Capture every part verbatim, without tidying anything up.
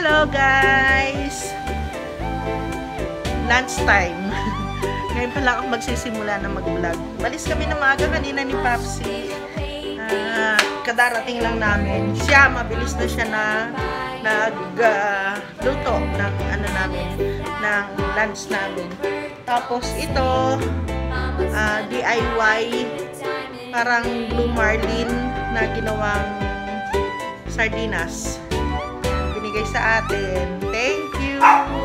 Hello guys! Lunch time. Ngayon pala ako magsisimula na mag-vlog. Balis kami na maaga kanina ni Papsi. Uh, kadarating lang namin. Siya, mabilis na siya na nag-luto uh, ng ano namin, ng lunch namin. Tapos ito, uh, D I Y, parang Blue Marlin na ginawang sardinas. Binigay sa atin. Thank you!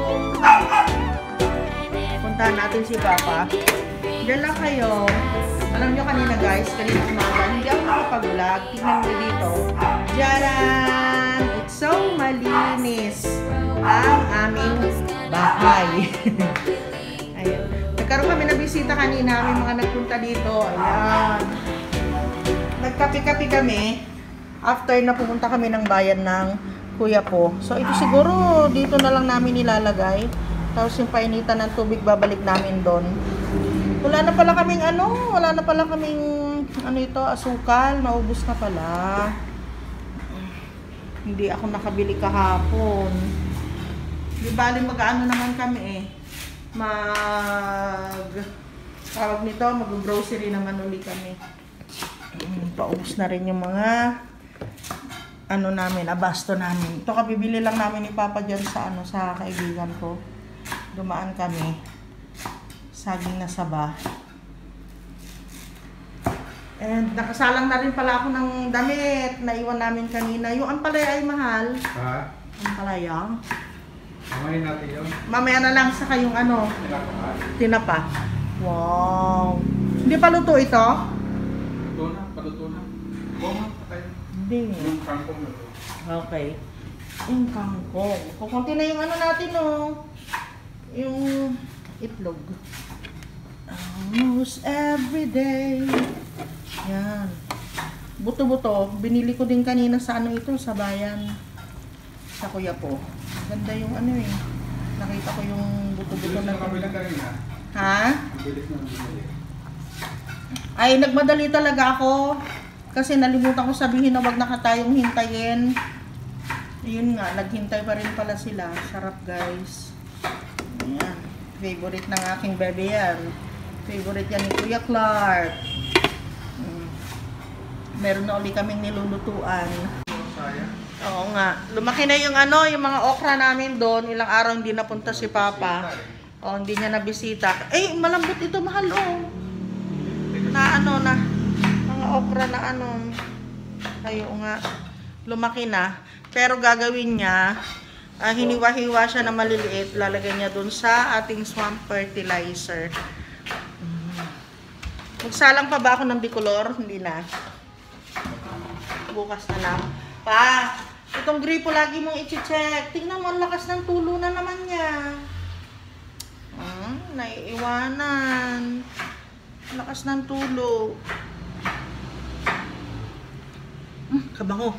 Puntahan natin si Papa. Diyan lang kayo. Alam nyo kanina guys, kanina umaga, hindi ako nakapag-vlog. Tingnan mo dito. Diyan! It's so malinis ang aming bahay. Ayun. Nagkaroon kami na bisita kanina. May mga nagpunta dito. Ayan. Nagkapi-kapi kami after na pumunta kami ng bayan ng Kuya po. So, ito siguro dito na lang namin nilalagay. Tapos yung painitan ng tubig, babalik namin doon. Wala na pala kaming ano, wala na pala kaming ano ito, asukal. Naubos na pala. Hindi ako nakabili kahapon. Di bali mag-ano naman kami eh. Mag tawag nito, mag-grocery naman uli kami. Paubos na rin yung mga ano namin, abasto namin. Ito kabibili lang namin ni Papa dyan sa ano, sa kaibigan ko. Dumaan kami. Saging na saba. And nakasalang na rin pala ako ng damit na iwan namin kanina. Yung ampalaya ay mahal. Ha? Ampalaya. Mamaya natin yun. Mamaya na lang saka yung ano, tinapa. Wow. Hindi pa luto ito? Luto na, paluto na. Bunga, patay. Hindi. Yung kangkong na to. Okay. Yung kangkong. Kukunti na yung ano natin, oh. Yung itlog. Almost every day. Yan. Buto-buto. Binili ko din kanina sa ano ito, sa bayan. Sa Kuya po. Ganda yung ano eh. Nakita ko yung buto-buto na. Bilis na kanina. Ha? Bilis na bumili. Ay, nagmadali talaga ako. Kasi nalimutan ko sabihin na wag na tayong hintayin. Yun nga, naghintay pa rin pala sila. Sarap guys. Ayan. Favorite ng aking bebe yan. Favorite yan ni Kuya Clark. Hmm. Meron na ulit kaming nilulutuan. Oo nga. Lumaki na yung ano, yung mga okra namin doon. Ilang araw hindi napunta si Papa. O, hindi niya nabisita. Eh, malambot ito, mahal oh. Na ano na. Mga okra na ano. Ayo nga. Lumaki na. Pero gagawin niya, uh, hiniwa-hiwa siya na maliliit. Lalagay niya dun sa ating swamp fertilizer. Magsalang pa ba ako ng bicolor? Hindi na. Bukas na lang. Pa, itong gripo lagi mong i-check. Tingnan mo, ang lakas ng tulo na naman niya. Hmm, naiiwanan. Lakas ng tulo. Hmm, kabango.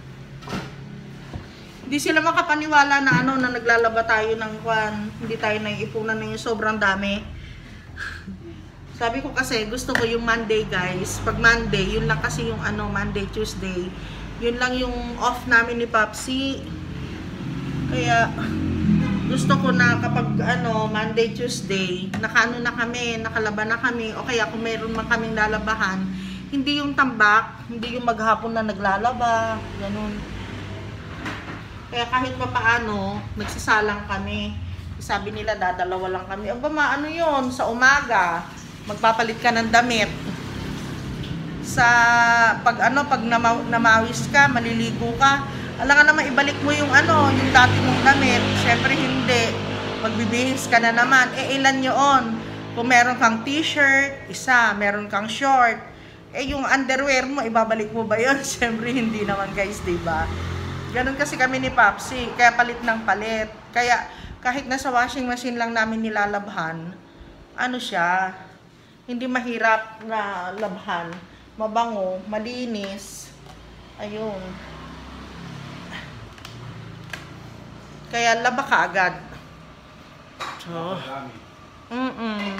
Hindi sila makapaniwala na ano, na naglalaba tayo ng kwan. Hindi tayo naiipunan ng yung sobrang dami. Sabi ko kasi, gusto ko yung Monday guys. Pag Monday, yun lang kasi yung ano, Monday, Tuesday. Yun lang yung off namin ni Papsi. Kaya, gusto ko na kapag ano, Monday, Tuesday, nakaano na kami, nakalaba na kami. O kaya kung mayroon man kaming lalabahan, hindi yung tambak, hindi yung maghapon na naglalaba. Ganun. Kaya kahit pa paano, nagsasalang kami. Sabi nila, dadalawa lang kami. Aba, maano yun, sa umaga, magpapalit ka ng damit. Sa, pag ano, pag nama, namawis ka, maliligo ka, alam ka naman, ibalik mo yung ano, yung dati mong damit. Siyempre, hindi. Magbibihis ka na naman. Eh, ilan yun? Kung meron kang t-shirt, isa. Meron kang short. Eh, yung underwear mo, ibabalik mo ba yun? Siyempre, hindi naman guys, diba? Ganun kasi kami ni Papsi, kaya palit ng palit. Kaya kahit nasa washing machine lang namin nilalabhan, ano siya, hindi mahirap na labhan. Mabango, malinis. Ayun. Kaya laba ka agad. So, mm-mm.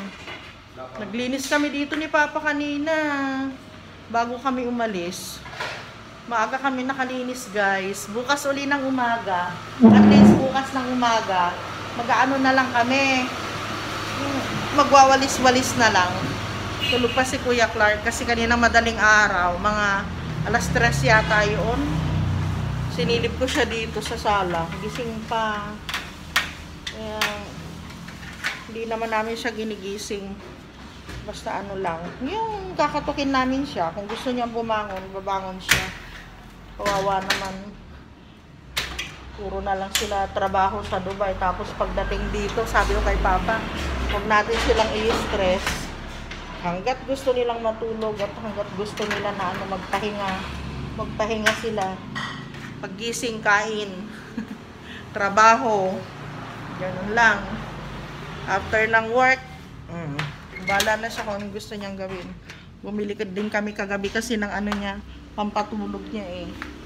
Naglinis kami dito ni Papa kanina. Bago kami umalis. Maaga kami nakalinis guys. Bukas uli ng umaga. At least bukas ng umaga. Mag-ano na lang kami. Magwawalis-walis na lang. Tulog pa si Kuya Clark kasi kanina madaling araw. Mga alas tres yata yun. Sinilip ko siya dito sa sala. Gising pa. Kaya, hindi naman namin siya ginigising. Basta ano lang. Yung kakatukin namin siya. Kung gusto niyang bumangon, babangon siya. Kawawa naman. Puro na lang sila trabaho sa Dubai. Tapos pagdating dito, sabi ko kay Papa, huwag natin silang i-stress. Hanggat gusto nilang matulog at hanggat gusto nila na ano, magpahinga. Magpahinga sila. Paggising, kain. Trabaho. Ganun lang. After ng work, mm, bala na siya kung anong gusto niyang gawin. Bumili ka din kami kagabi kasi ng ano niya, pampatulog niya eh.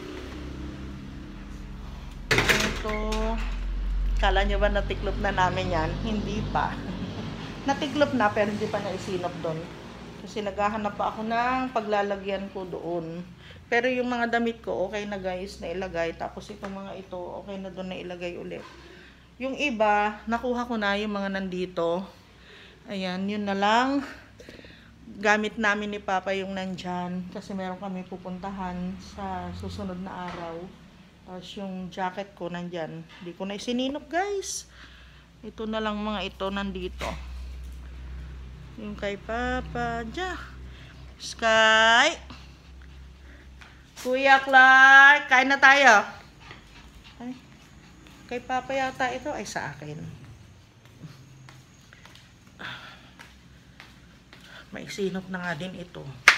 Ito, kala niyo ba natiklop na namin yan? Hindi pa. Natiklop na pero hindi pa naisinop doon. Kasi naghahanap pa ako ng paglalagyan ko doon. Pero yung mga damit ko, okay na guys, na ilagay. Tapos itong mga ito, okay na doon na ilagay ulit. Yung iba, nakuha ko na yung mga nandito. Ayan, yun na lang. Gamit namin ni Papa yung nandyan. Kasi meron kami pupuntahan sa susunod na araw. Tapos yung jacket ko nandyan. Hindi ko na isininop guys. Ito na lang mga ito nandito. Yung kay Papa. Diyan. Sky. Kuya Clark. Kain na tayo. Ay. Kay Papa yata ito. Ay sa akin. May sinop na nga din ito.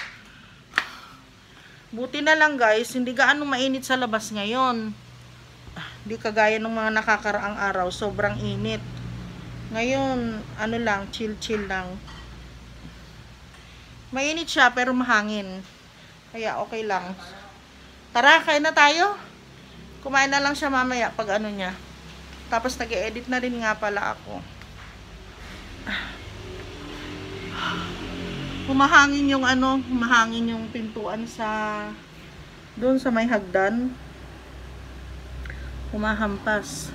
Buti na lang guys, hindi gaano mainit sa labas ngayon. Hindi kagaya ng mga nakakaraang araw, sobrang init. Ngayon, ano lang, chill-chill lang. Mainit siya pero mahangin. Kaya okay lang. Tara, kain na tayo. Kumain na lang siya mamaya pag ano niya. Tapos nag-e-edit na rin nga pala ako. Humahangin yung ano, humahangin yung pintuan sa doon sa may hagdan. Humahampas.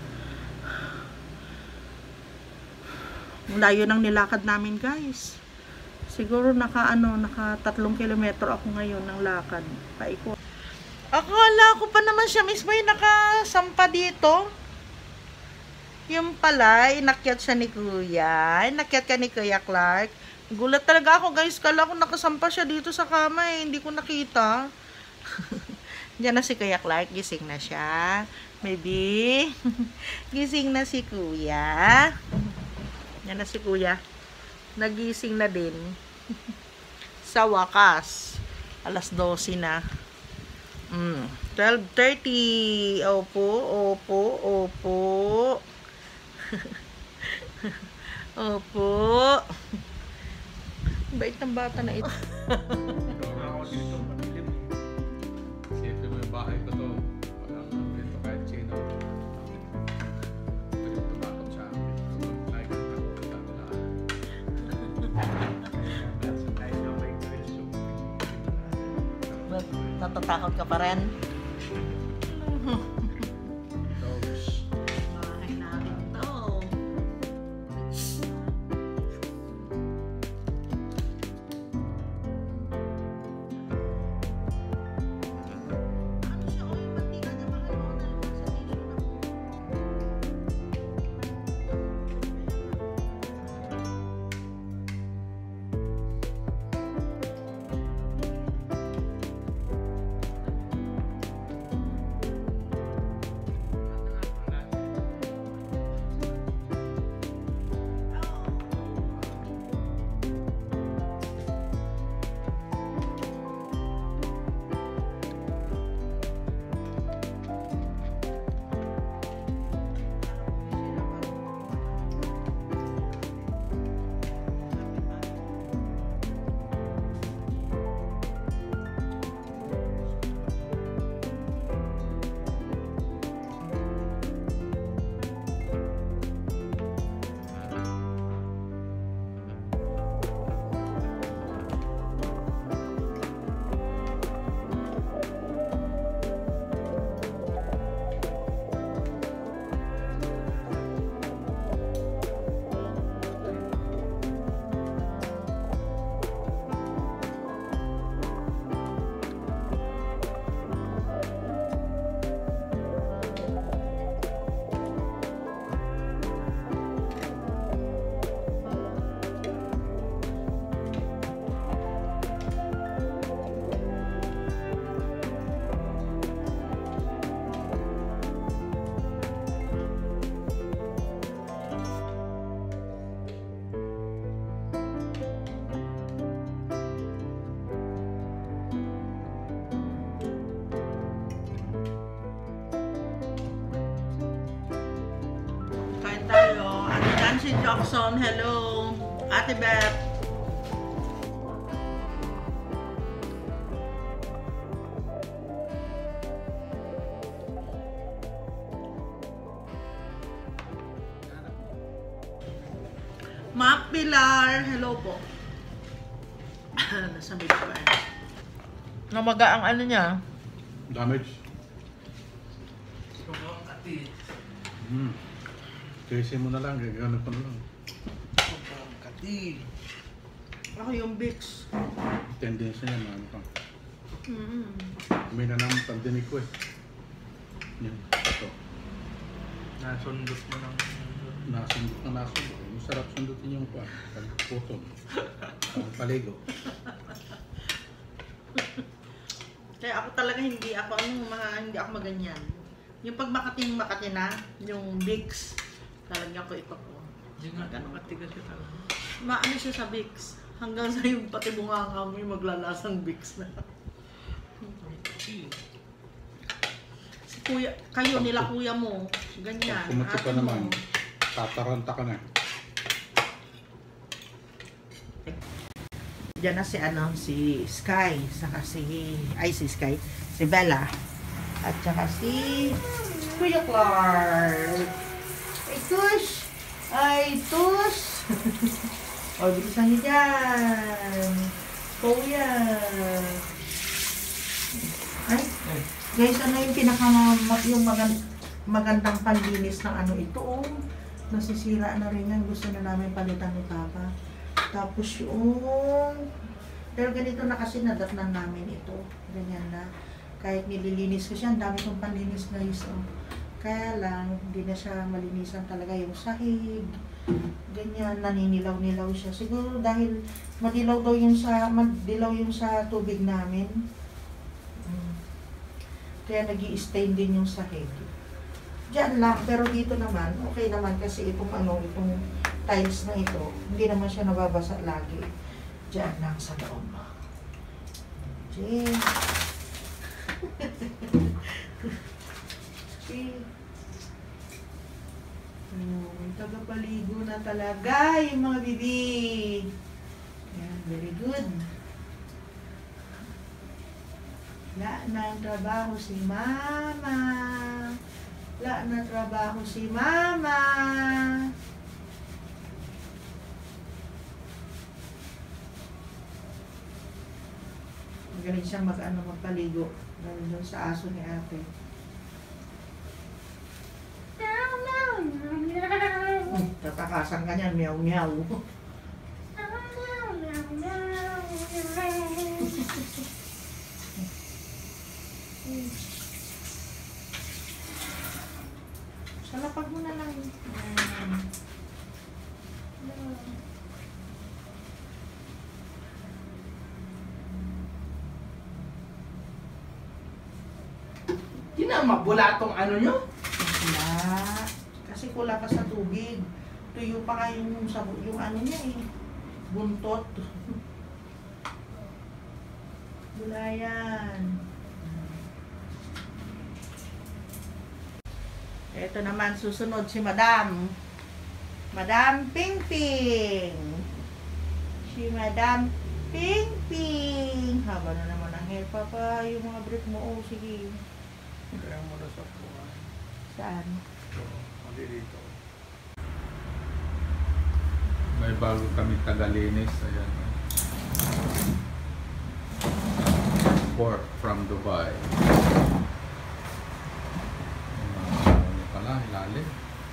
Layo ng nilakad namin, guys. Siguro naka ano, naka tatlong kilometro ako ngayon ng lakad. Paikot. Akala ko pa naman siya mismo yung nakasampa dito. Yung pala, inakyat siya ni Kuya. Inakyat ka ni Kuya Clark. Gulat talaga ako guys, kala ko nakasampa siya dito sa kama eh, hindi ko nakita. Diyan na si Kuya Clark, gising na siya. Maybe, gising na si Kuya. Diyan na si Kuya. Nagising na din. Sa wakas, alas dose na. Mm, twelve thirty. Opo, opo, opo. Opo. Bait ng bata na ito. Ikaw ako dito, madilim. Siyempre mo yung bahay ko to. Walang dito kahit sino. Pwede tumakot sa akin. Nakikita ko sa lahat. Sa tayo na may question. Natatakot ka pa rin? Dogs. Bahay namin to. Ano siya? O, yung mantika niya mga yun. Sa tissue na. Nancy Jackson, hello. Ate Beth. Mac Pilar, hello po. Nasabi ko ba eh. Namaga ang ano niya. Damage. Sobrang kati. Hmm. Kasi mo na lang, gagano pa na lang. Sobrang kati. Ako yung Vicks. Tendency niya, ano pa. Mm-hmm. May na naman pandinig ko eh. Yan, ito. Nasundot mo ng... Nasundot na nasundot. Masarap sundutin yung pa. Pagputol. Pagpaligo. Kaya ako talaga hindi ako ano, mga, hindi ako maganyan. Yung pag makating makati na, yung Vicks, talaga ko ito po. Yung nga, gano'ng katigas siya talaga. Maano siya sa Vicks. Hanggang sa yung pati bunganga mo yung maglalasang Vicks na. Si kuya, kayo nila kuya mo, ganyan. Pag pumunti ka ate naman, mo. tataranta ka na. Diyan na si ano, si Sky, saka si, ay si Sky, si Bella, at saka si Kuya Clark. Ay, tush! Ay, tush! O, bilisan niyo dyan. Kuya. Ay, guys, ano yung pinaka, yung magand magandang panlinis ng ano ito, oh. Nasisira na rin yan. Gusto na namin palitan ni Papa. Tapos yung, pero ganito na kasi nadatnan namin ito. Ganyan na. Kahit nililinis ko siya, ang dami kong panlinis guys. Oh. Kaya lang, hindi na siya malinisan talaga yung sahig. Ganyan, naninilaw-nilaw siya. Siguro dahil madilaw daw yung sa, madilaw yung sa tubig namin. Hmm. Kaya nag-i-stain din yung sahig. Diyan lang, pero dito naman, okay naman kasi itong ano, itong tiles na ito, hindi naman siya nababasa lagi. Diyan lang sa loob. Diyan. Oh, may tagapaligo na talaga yung mga bibi. Yan, very good. Wala na ang trabaho si Mama. Wala na trabaho si Mama. Magaling siyang mag-ano, magpaligo. Dahil doon sa aso ni ate. Hmm, tatakasan ka niyan, meow meow. Salapag mo na lang. Um, Hindi na mabula tong ano nyo? Wala. Kasi kulang pa sa tubig. Tuyo pa nga yung, yung ano niya eh. Buntot. Wala yan. Ito naman, susunod si Madam. Madam Ping Ping. Si Madam Ping Ping. Haba na naman ang hair, Papa. Yung mga brief mo, oh, sige. Kaya mo na sa puwan. Saan? Ito, mali dito. May bago kami tagalinis. Ayan. Pork from Dubai. Ano pala, ilalim.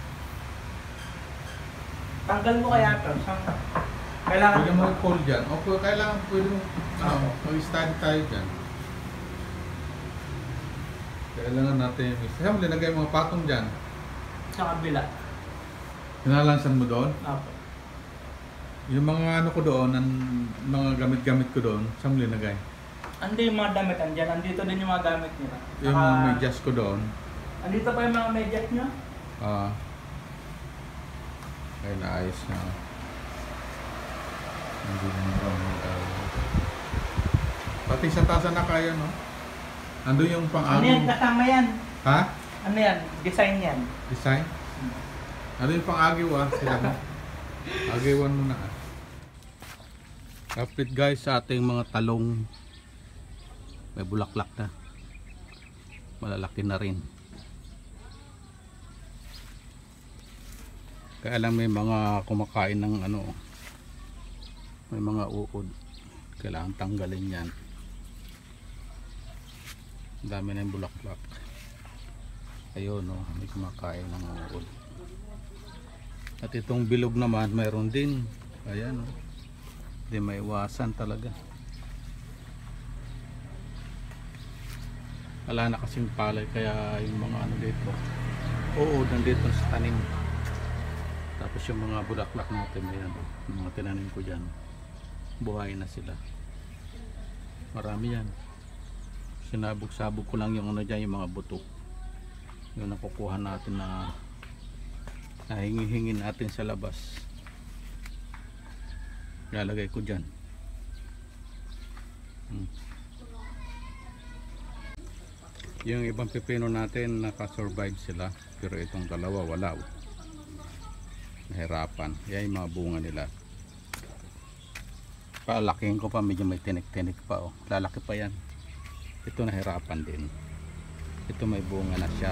Tanggal mo kaya ito. Kailangan Pwede mo i-call dyan. O kung kailangan pwede mo, ano, mag-study tayo dyan. Kailangan natin yung mix. Kaya mo linagay mga patong dyan. sa kabila. Hinalansan mo doon? Apo. Yung mga ano ko doon, ang mga gamit-gamit ko doon, saan mo linagay? Andi yung mga damit andyan. Andito din yung mga gamit nila. Yung Saka, mga medyas ko doon. andito pa yung mga medyas nyo. Ah. Ay, naayos na. Hindi na naman. Pati sa tasa na kaya, no? Ando yung Ano pang-agong... yan? Kasama yan. Ha? Ano yan? Design yan. Design? Ano yung pang-agiw, ah? Sila mo? Agiwan mo na. Kapit guys sa ating mga talong. May bulaklak na. Malalaki na rin. Kaya lang may mga kumakain ng ano. May mga uod. Kailangan tanggalin yan. Ang dami na yung bulaklak. Ayun no, may kumakain ng uod. At itong bilog naman mayroon din. Ayan oh. Hindi maiwasan talaga. Wala na kasing palay kaya yung mga ano dito. Oo, nandito sa tanim. Tapos yung mga bulaklak natin ayan, yung mga tinanim ko dyan. Buhay na sila. Marami yan. Sinabog-sabog ko lang yung ano dyan, yung mga buto. Yung nakukuha natin na nahingi-hingin natin sa labas. Lalagay ko dyan. Hmm. Yung ibang pipino natin nakasurvive sila, pero itong dalawa wala. Nahirapan. Yan yung mga bunga nila. Palakihin ko pa, medyo may tinik-tinik pa oh. Lalaki pa yan. Ito nahirapan din. Ito may bunga na siya.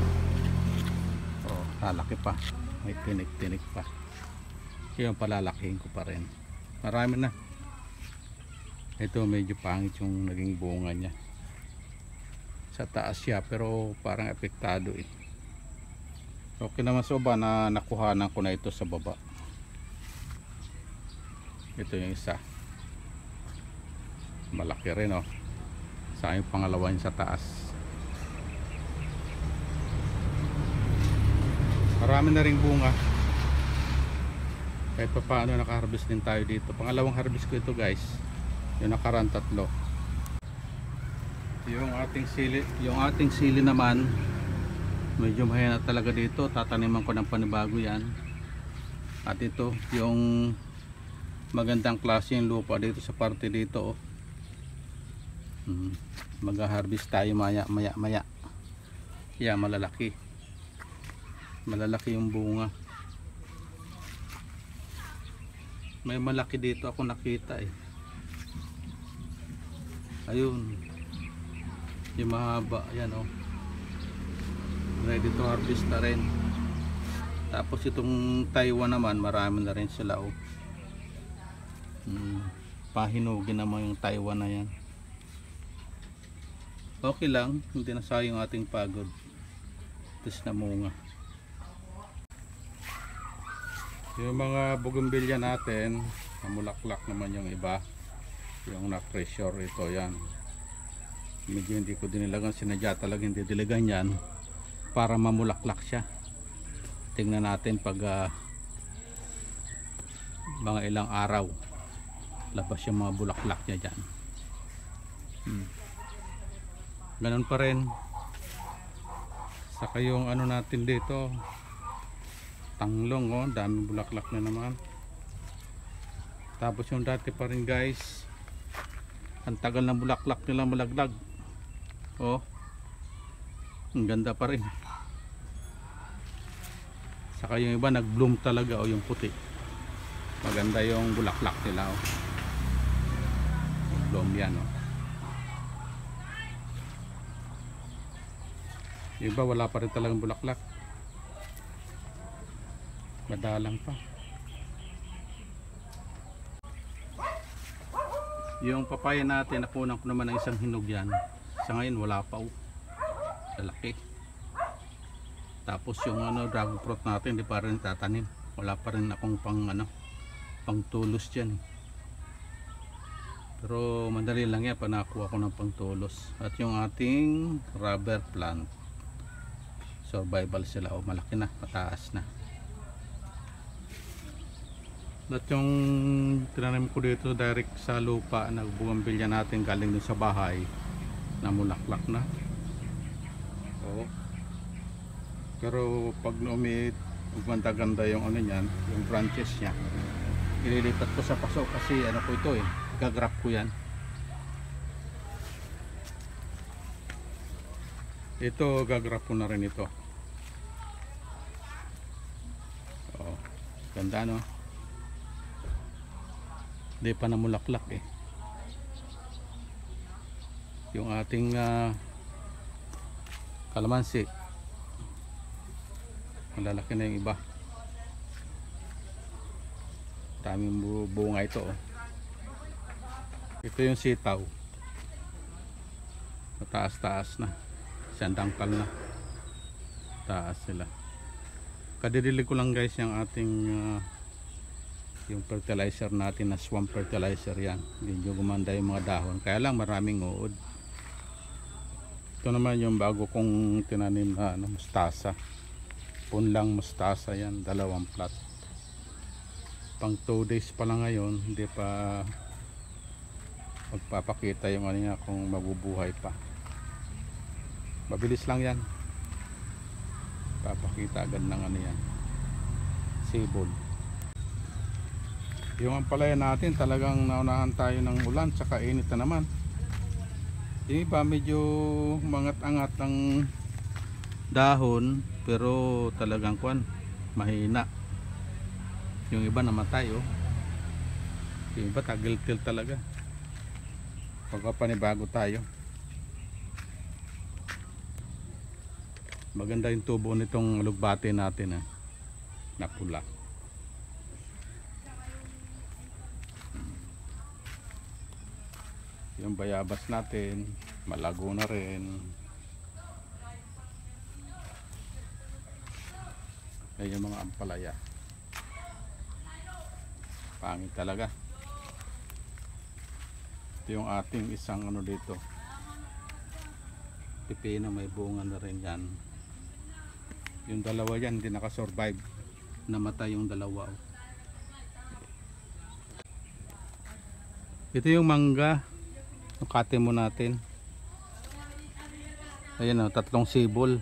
Oh, lalaki pa. May tinik-tinik pa. Yung palalakihin ko pa rin. Marami na. Ito medyo pangit yung naging bunga niya. Sa taas siya pero parang apektado eh. Okay naman soba na nakuhanan ko na ito sa baba. Ito yung isa. Malaki rin oh. Sa yung pangalawa yun sa taas. Marami na ring bunga. Kahit pa paano naka-harvest din tayo dito. Pangalawang harvest ko ito guys. Yung nakaraan tatlo. Yung ating sili, yung ating sili naman medyo mahina talaga dito. Tataniman ko ng panibago yan. At ito yung magandang klase yung lupa dito sa parte dito oh. Hmm. Mag-harvest tayo maya maya maya. Yeah, malalaki. Malalaki yung bunga. May malaki dito ako nakita eh. Ayun. Yung mahaba yan oh. Ready to harvest na rin. Tapos itong Taiwan naman marami na rin sila oh. Hmm. Pahinugin naman yung Taiwan na yan. Okay lang, hindi na sayang ating pagod. Tapos na munga. Yung mga bougainvillea natin, namulaklak naman yung iba. Yung na-pressure ito yan. Medyo hindi ko dinilagan, sinadya talaga hindi diligan yan para mamulaklak siya. Tingnan natin pag uh, mga ilang araw labas yung mga bulaklak niya dyan. Hmm. Ganun pa rin. Saka yung ano natin dito, tanglong oh, daming bulaklak na naman. Tapos yung dati pa rin guys, ang tagal ng bulaklak nila malaglag. Oh, ang ganda pa rin. Saka yung iba nag-bloom talaga oh, yung puti. Maganda yung bulaklak nila oh. Bloom yan oh. Yung iba wala pa rin talagang bulaklak. Madalang pa. Yung papaya natin, nakunan ko naman ng isang hinog yan. Sa ngayon wala pa oh. Lalaki. Tapos yung ano, dragon fruit natin, di pa rin tatanim. Wala pa rin akong pang ano, pang tulos dyan. Pero madali lang yan, panakuha ko ng pang tulos. At yung ating rubber plant, survival sila o oh, malaki na, mataas na. At yung tinanim ko dito direct sa lupa na bougainvillea natin galing dun sa bahay na mulaklak na. Oo. Pero pag umiit, ganda-ganda yung ano niyan, yung branches niya. Ililipat ko sa paso kasi ano ko ito eh, gagrap ko yan. Ito gagrap ko na rin ito. Oh, ganda no. Hindi pa namulaklak eh. Yung ating uh, kalamansi, malalaki na yung iba. Daming bu bunga ito oh. Ito yung sitaw, mataas-taas na, sandangkal na, taas sila. Kadidili ko lang guys yung ating uh, yung fertilizer natin na swamp fertilizer yan. Medyo gumanda yung mga dahon, kaya lang maraming uod. Ito naman yung bago kong tinanim na ano, mustasa, punlang mustasa yan, dalawang plat. Pang two days pa lang ngayon, hindi pa magpapakita yung ano niya kung mabubuhay pa. Mabilis lang yan, papakita agad ng ano yan, sibol. Yung ampalaya natin talagang naunahan tayo ng ulan, tsaka init na naman. Yung iba medyo mangat-angat ng dahon, pero talagang kwan, mahina. Yung iba namatay oh. Yung iba tagil-til talaga. Pagkapanibago tayo. Maganda yung tubo nitong alugbate natin eh, na pula. Yung bayabas natin malago na rin. Ay yung mga ampalaya, pangit talaga. Ito yung ating isang ano dito, pipino, may bunga na rin yan. Yung dalawa yan hindi nakasurvive, namatay yung dalawa. Ito yung mangga, yung kate mo natin. Ayan o, tatlong sibol.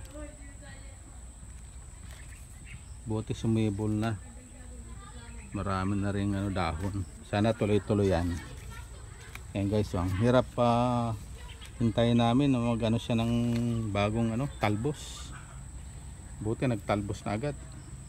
Buti sumibol na, marami na rin ano, dahon. Sana tuloy-tuloy yan. Ayan guys, so, ang hirap pa uh, hintayin namin na mag ano siya ng bagong ano, talbos. Buti nagtalbos na agad.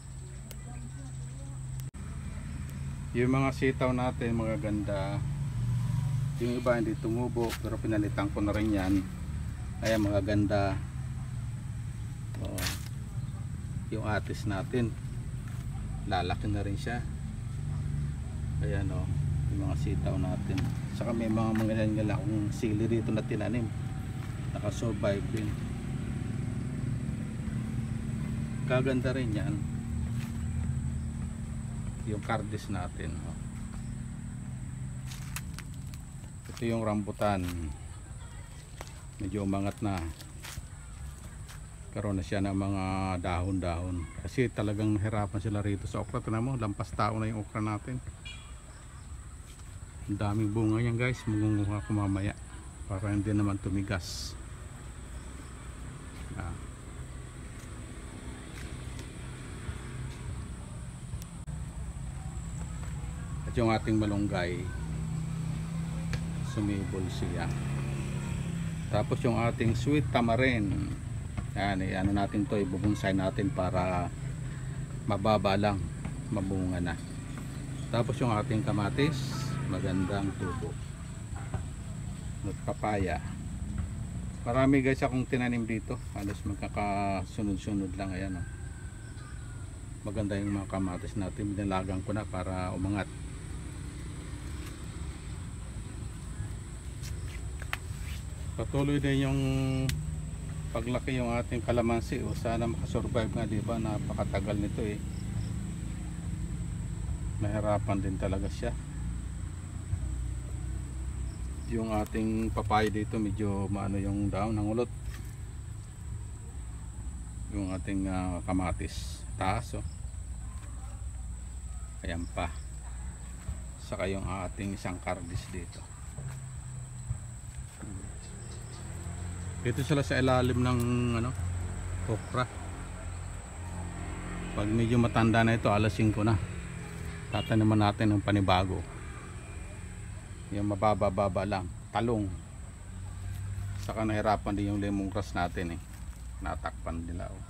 Yung mga sitaw natin mga ganda, yung iba hindi tumubo pero pinalitan ko na rin yan. Ayan mga ganda. Oh, yung atis natin lalaki na rin siya. Ayan o, oh, yung mga sitaw natin. Saka may mga mga nga akong sili rito na tinanim, nakasurvive din. Kaganda rin yan. Yung kardis natin oh. Ito yung rambutan, medyo umangat na, karoon na siya ng mga dahon-dahon kasi talagang nahirapan sila rito sa okra. Tignan mo, lampas tao na yung okra natin. Ang daming bunga yan guys, magunguha ko mamaya para hindi naman tumigas. Ah. At yung ating malunggay, sumibol siya. Tapos yung ating sweet tamarin, yan, ano natin to, ibubunsay natin para mababa lang, mabunga na. Tapos yung ating kamatis, magandang tubo. At papaya, marami guys akong tinanim dito, halos magkakasunod-sunod lang. Ayan, oh. Maganda yung mga kamatis natin, binalagang ko na para umangat. Patuloy din yung paglaki yung ating kalamansi. O sana makasurvive nga, diba? Napakatagal nito eh. Nahirapan din talaga siya. Yung ating papaya dito medyo maano yung daon ng ulot. Yung ating uh, kamatis taas oh. Ayan pa. Saka yung ating isang kardis dito. Dito sila sa ilalim ng ano, okra. Pag medyo matanda na ito, alas singko na, tataniman natin ng panibago. Yung mababa-baba lang, talong. Saka nahirapan din yung lemongrass natin eh, natakpan nila oh.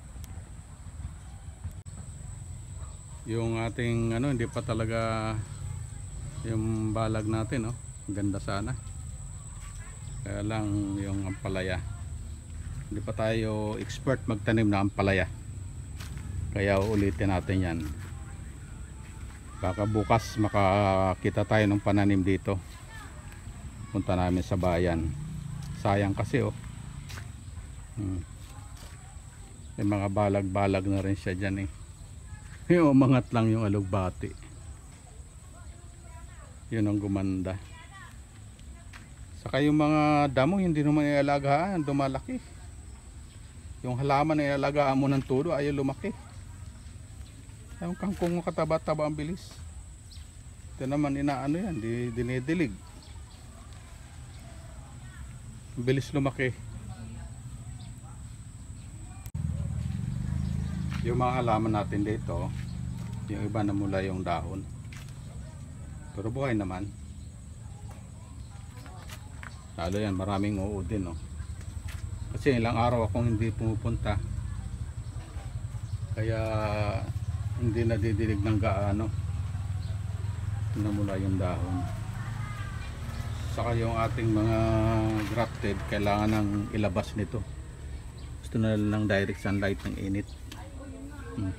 Yung ating ano, hindi pa talaga Yung balag natin, oh, ganda sana. Kaya lang yung ampalaya, hindi pa tayo expert magtanim na ampalaya, kaya ulitin natin yan. Baka bukas makakita tayo ng pananim dito, punta namin sa bayan. Sayang kasi, oh. hmm. May mga balag-balag na rin siya dyan, eh. Yung umangat lang yung alugbati, yun ang gumanda. Saka yung mga damo hindi naman ialagaan, dumalaki. Yung halaman na ialagaan mo ng todo ayaw lumaki. Yung kangkong mo kataba-taba ang bilis. Ito naman inaano yan, di, dinidilig. Bilis lumaki. Yung mga halaman natin dito, yung iba na mula yung dahon, pero buhay naman. Lalo yan, maraming oo din, no? Kasi ilang araw akong hindi pumupunta, kaya hindi nadidilig ng gaano, namula yung dahon. Saka yung ating mga grafted, kailangan ng ilabas nito. Gusto na lang direct sunlight ng init. hmm.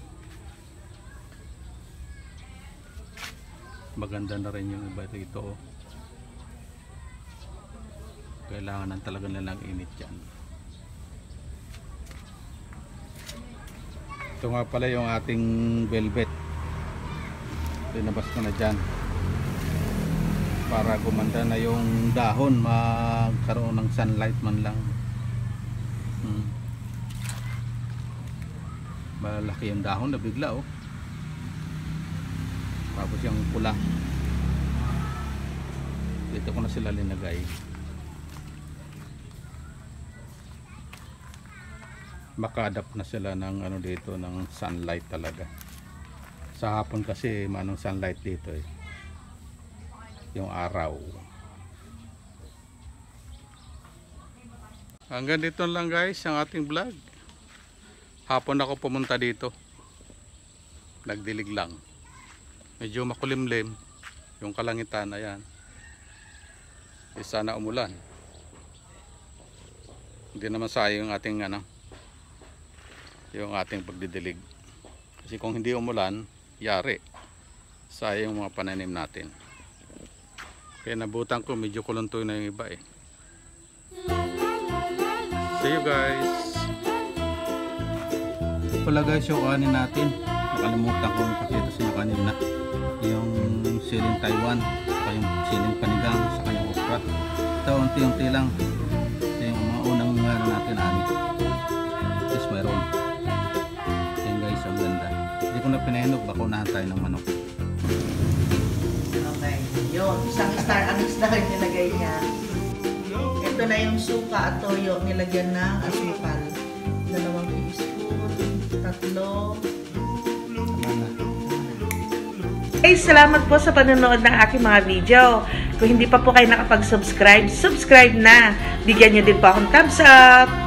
Maganda na rin yung iba rito, oh. Kailangan ng talaga nilang init yan. Ito nga pala yung ating velvet, tinabas ko na dyan para gumanda na yung dahon, magkaroon ng sunlight man lang. hmm. Malaki yung dahon na bigla, oh. Tapos yung pula, dito ko na sila linagay. Maka-adapt na sila ng ano dito, ng sunlight talaga. Sa hapon kasi manong sunlight dito, eh, yung araw. Hanggang dito lang guys ang ating vlog. Hapon ako pumunta dito, nagdilig lang, medyo makulimlim yung kalangitan. Ayan, eh, sana umulan, hindi naman sayang yung ating ano, yung ating pagdidilig. Kasi kung hindi umulan, yari, sayang yung mga pananim natin. Kaya nabutan ko, medyo kuluntoy na yung iba, eh. See you guys. Pala guys, yung kanin natin, nakalimutan ko ipakita sa inyo kanina, yung siling Taiwan, saka yung siling panigang, saka yung okra. Ito unti-unti lang. Ito yung mga unang meron natin, ani. This mayroon. Yan guys, ang ganda. Hindi ko na pinahinog, baka unahan tayo ng manok. Okay, yun, isang star ang star nilagay niya. Ito na yung suka at toyo, nilagyan ng asukal. Dalawang teaspoon, tatlo. Guys, salamat po sa panonood ng aking mga video. Kung hindi pa po kayo nakapag-subscribe, subscribe na. Bigyan niyo din po akong thumbs up.